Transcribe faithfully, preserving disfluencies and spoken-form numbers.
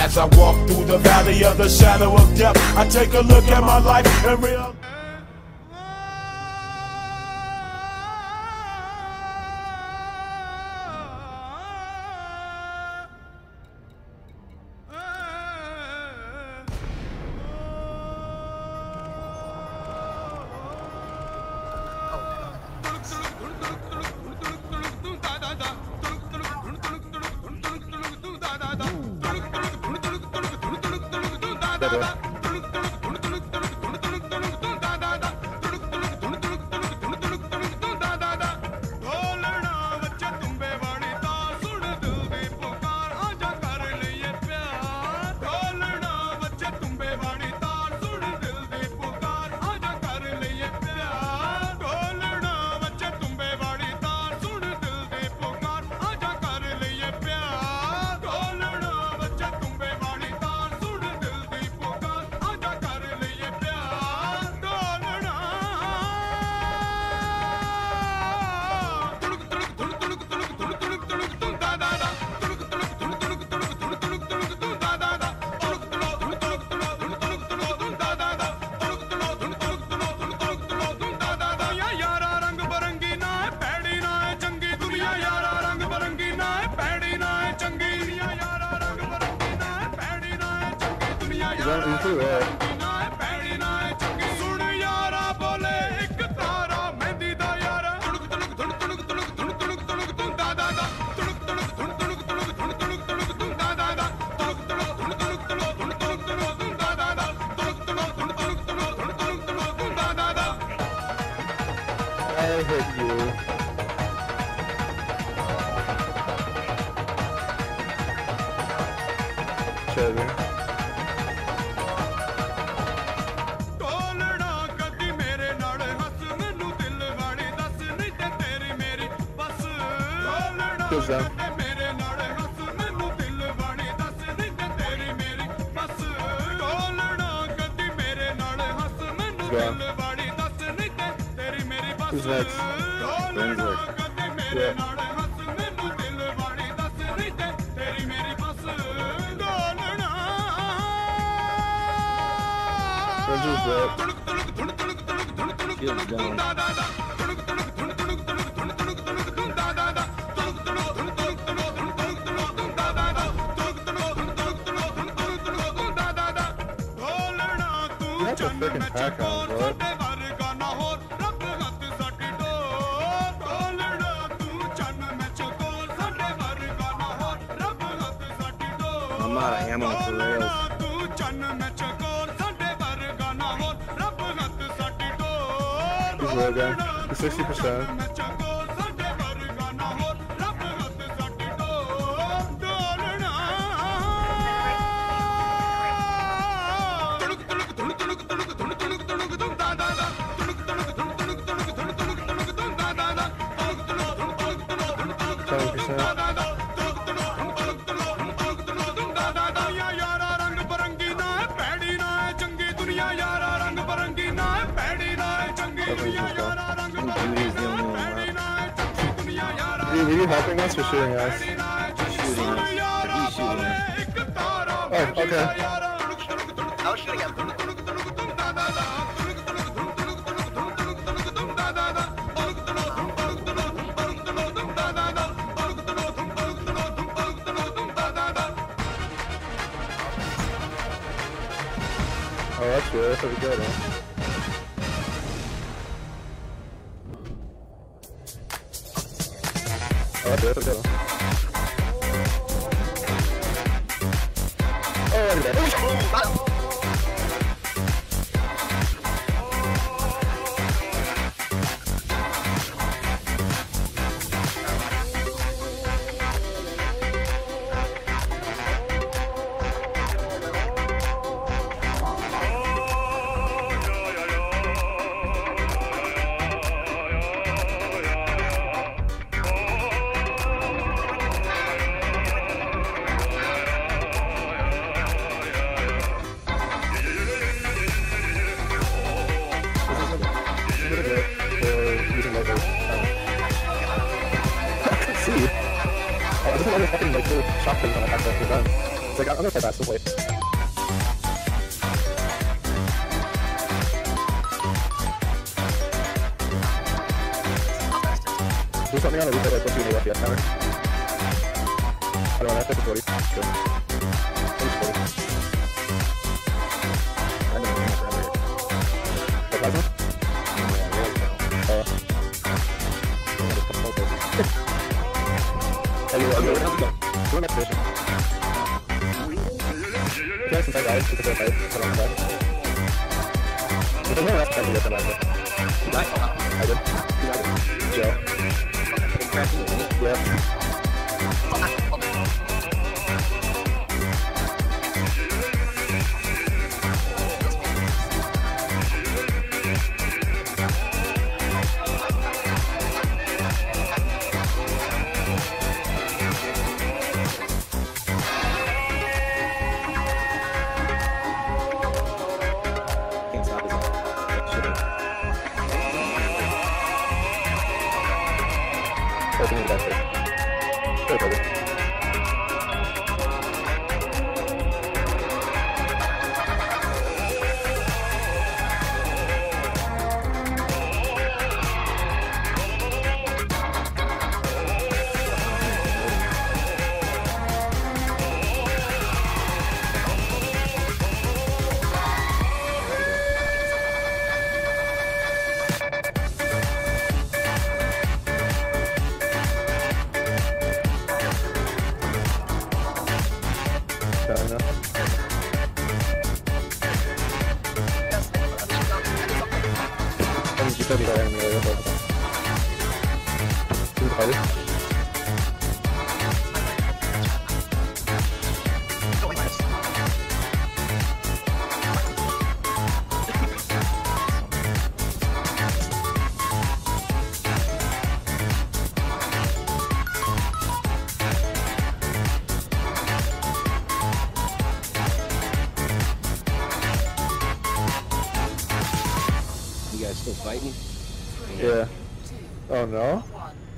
As I walk through the valley of the shadow of death, I take a look at my life and realize I hit you. Cheddar. Kills them. Who's next? Ben's next. Yeah. Ben's up. Skills down. That's a freaking pack on, bro. I'm out of ammo for rails. He's low guy. He's sixty percent. seven percent. Are you helping us or shooting us? Shooting us. He's shooting us. Oh, okay. I was shooting him. Oh, that's good. That's pretty good, huh? Oh, that's good. That's good. Oh, look at that. I can see. Oh, there's another fucking like little shotgun on the back of the gun. like, I'm gonna play fast, just wait. Do something on the replay, like, once you need F P S counter. I don't know, that's forty. Good. forty. I don't know forever. The plasma? Uh. Hey, you, okay, how's it going? Do an expedition. If you have some side guys, it's a fair fight. Put on the back. If there's no left, I can get them out of it. I did. Joe. Yeah. Can't stop his Opening the back first. Very good. Fair enough. I mean, you said you got enemy area, but... Who's the fighter? You guys still fighting? Yeah. Oh no?